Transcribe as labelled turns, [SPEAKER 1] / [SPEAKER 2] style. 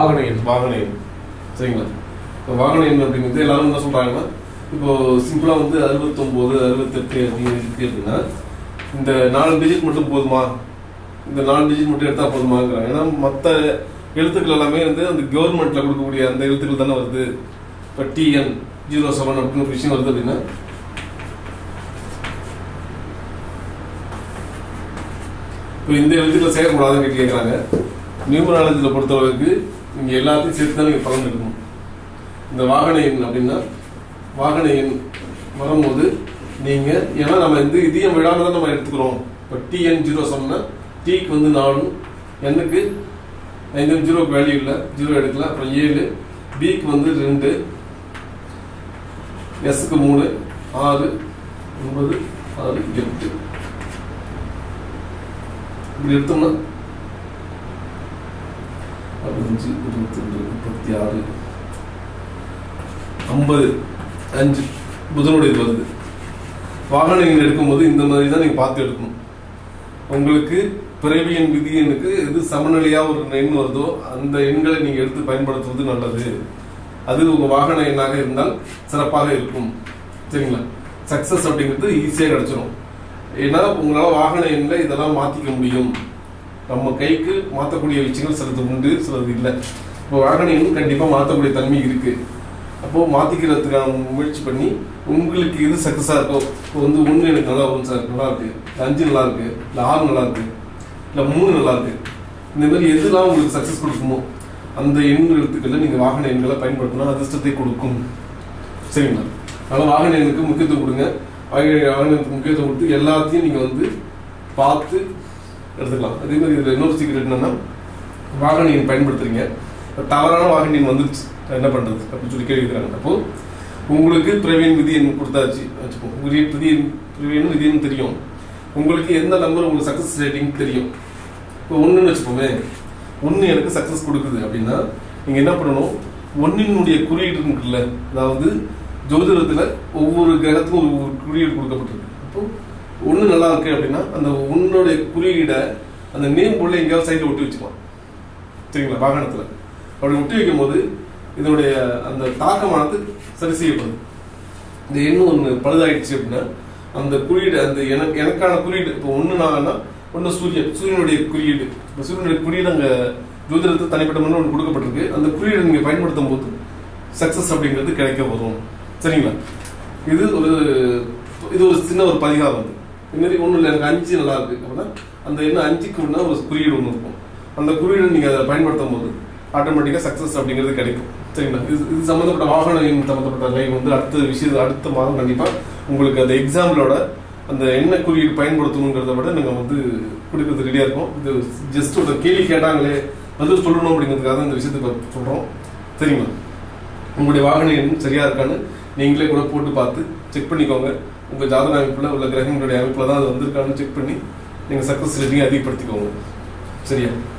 [SPEAKER 1] வாகன எண் சரிங்களா? வாகன எண் அப்படிங்கிறது எல்லாரும் என்ன சொல்றாங்கன்னா, இப்போ சிம்பிளா வந்து 69 68 அப்படின்னு இருக்கு அப்படின்னா இந்த 4 டிஜிட் மட்டும் போதுமா, இந்த 4 டிஜிட் மட்டும் எடுத்தா போதுமாங்கிறாங்க. ஏன்னா மற்ற எழுத்துக்கள் எல்லாமே வந்து அந்த கவர்மெண்ட்ல கொடுக்கக்கூடிய அந்த எழுத்துக்கள் தானே வருது. இப்போ TN07 அப்படின்னு ஒரு விஷயம் வருது அப்படின்னா இப்போ இந்த எழுத்துக்களை சேர்க்கக்கூடாதுன்னு கேட்குறாங்க. நியூமராலஜியில் பொறுத்தளவுக்கு நீங்கள் எல்லாத்தையும் சேர்த்து தான் நீங்கள் பலன் எடுக்கணும். இந்த வாகன எண் அப்படின்னா வாகன எண் வரும்போது நீங்கள் ஏன்னா நம்ம இந்த இதையும் விடாம தான் நம்ம எடுத்துக்கிறோம். இப்போ TN07னா Tக்கு வந்து 4, Nக்கு 5, 0க்கு வேல்யூ இல்லை, 0 எடுக்கலாம். அப்புறம் 7, Bக்கு வந்து 2, Sக்கு 3, 6, 9, 6, 8 இப்படி எடுத்தோம்னா 15, 22, 36, 50, 5 புதனுடைய இது வருது. வாகன எண் எடுக்கும்போது இந்த மாதிரி தான் நீங்க பார்த்து எடுக்கணும். உங்களுக்கு பிறவி எண் விதி எண்ணுக்கு எது சமநிலையா ஒரு எண் வருதோ அந்த எண்களை நீங்க எடுத்து பயன்படுத்துவது நல்லது. அது உங்க வாகன எண்ணாக இருந்தால் சிறப்பாக இருக்கும். சரிங்களா? சக்சஸ் அப்படிங்கிறது ஈஸியா கிடைச்சிடும். ஏன்னா உங்களால வாகன எண்ணில் இதெல்லாம் மாத்திக்க முடியும். நம்ம கைக்கு மாற்றக்கூடிய விஷயங்கள் சிலது உண்டு, சிலது இல்லை. இப்போ வாகன எண் கண்டிப்பா மாற்றக்கூடிய தன்மை இருக்கு. அப்போ மாத்திக்கிறதுக்கான முயற்சி பண்ணி உங்களுக்கு எது சக்சஸா இருக்கோ, இப்போ வந்து 1 எனக்கு நல்லா வரும் சார், நல்லா இருக்கு, 5 நல்லா இருக்கு, இல்லை 6 நல்லா இருக்கு, இல்லை 3 நல்லா இருக்கு, இந்த மாதிரி எதுலாம் உங்களுக்கு சக்சஸ் கொடுக்குமோ அந்த எண் எழுத்துக்களை நீங்க வாகன எண்களை பயன்படுத்தினா அதிர்ஷ்டத்தை கொடுக்கும். சரிங்களா? அதனால வாகன எண்ணுக்கு முக்கியத்துவம் கொடுங்க. வாகனத்துக்கு முக்கியத்துவம் கொடுத்து எல்லாத்தையும் நீங்க வந்து பார்த்து எடுத்துக்கலாம். அதே மாதிரி இதுல இன்னொரு சீக்கிரம் என்னன்னா, வாகன எண் பயன்படுத்துறீங்க, தவறான வாகன எண் வந்துருச்சு, என்ன பண்றது அப்படின்னு சொல்லி கேட்கிறாங்க. அப்போ உங்களுக்கு பிரவீன் விதி எண் கொடுத்தாச்சு வச்சுப்போம். பிரவீன் விதி எண் தெரியும், உங்களுக்கு எந்த நம்பர் உங்களுக்கு சக்சஸ் ரேட்டிங் தெரியும். இப்போ 1ன்னு வச்சுப்போமே, 1 எனக்கு சக்சஸ் கொடுக்குது அப்படின்னா நீங்க என்ன பண்ணணும், 1னுடைய குறியீடு இருக்குல்ல, அதாவது ஜோதிடத்துல ஒவ்வொரு கிரகத்துக்கும் ஒவ்வொரு குறியீடு கொடுக்கப்பட்டிருக்கு. அப்போ 1 நல்லா இருக்கு அப்படின்னா அந்த 1னுடைய குறியீடை அந்த நேம் போல எங்கேயாவது சைட்ல ஒட்டி வச்சுக்கலாம். சரிங்களா? வாகனத்துல அப்படி ஒட்டி வைக்கும் போது இதனுடைய அந்த தாக்கமானது சரி செய்யப்படுது. இந்த எண்ணு 1 பழுதாயிடுச்சு அப்படின்னா அந்த குறியீடு, அந்த எனக்கான குறியீடு, இப்போ 1 நான்னா 1 சூரியனுடைய குறியீடு, இப்போ சூரியனுடைய குறியீடு அங்கே ஜோதிடத்துக்கு தனிப்பட்ட முறை ஒன்று கொடுக்கப்பட்டிருக்கு. அந்த குறியீடு நீங்க பயன்படுத்தும் போது சக்சஸ் அப்படிங்கிறது கிடைக்க வரும். சரிங்களா? இது ஒரு சின்ன ஒரு பரிகாரம். வந்து இதுமாரி ஒன்றும் இல்லை, எனக்கு 5 நல்லா இருக்கு அப்படின்னா அந்த எண்ணு 5க்கு ஒன்றா ஒரு குறியீடு ஒன்று இருக்கும். அந்த குறியீடு நீங்க அதை பயன்படுத்தும் போது ஆட்டோமேட்டிக்கா சக்சஸ் அப்படிங்கிறது கிடைக்கும். சரிங்களா? இது சம்பந்தப்பட்ட வாகன எண் சம்பந்தப்பட்ட லைவ் வந்து அடுத்த மாதம் கண்டிப்பா உங்களுக்கு அந்த எக்ஸாம்பிளோட அந்த என்ன குறியீடு பயன்படுத்தணுங்கிறத விட நாங்க வந்து கொடுக்கறது ரெடியா இருக்கும். இது ஜஸ்ட் ஒரு கேள்வி கேட்டாங்களே பதில் சொல்லணும் அப்படிங்கிறதுக்காக இந்த விஷயத்தை சொல்றோம். சரிங்களா? உங்களுடைய வாகன எண் சரியா இருக்கான்னு நீங்களே கூட போட்டு பார்த்து செக் பண்ணிக்கோங்க. உங்க ஜாதக அமைப்புல உள்ள கிரகங்களுடைய அமைப்புல தான் அது வந்திருக்கான்னு செக் பண்ணி நீங்க சக்சஸ் ரேட்டிங் அதிகப்படுத்திக்கோங்க. சரியா?